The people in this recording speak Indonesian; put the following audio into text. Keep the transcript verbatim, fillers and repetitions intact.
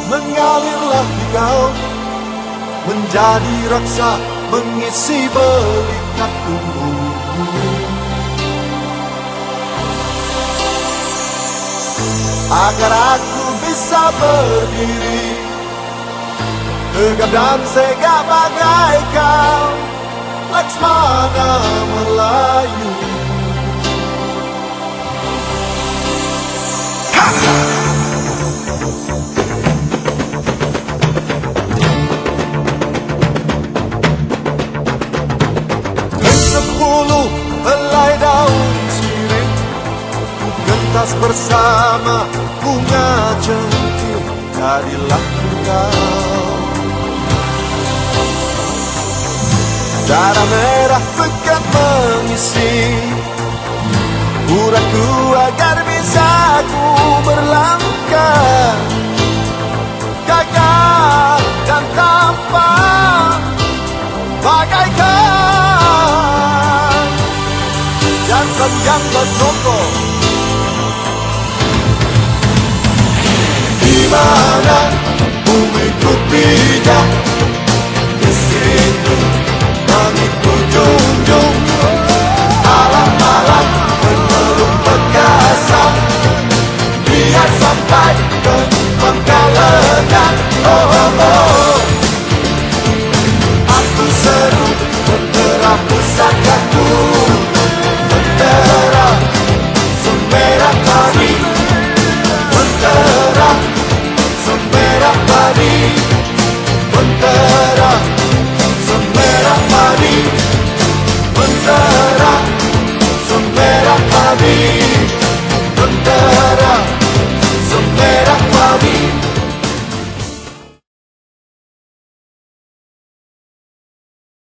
mengalirlah di kau, menjadi raksa mengisi belikat tubuhku. Agar aku bisa berdiri tegap dan segak bagai kau, Laksmana Melayu. Kesepuluh helai daun sirih ku gentas bersama bunga centil, jadilah engkau. Darah merah pekat mengisi uratku agar bisa ku berlangkah gagah dan tampan bagaikan jantan yang bertokok. Di mana bumi ku pijak,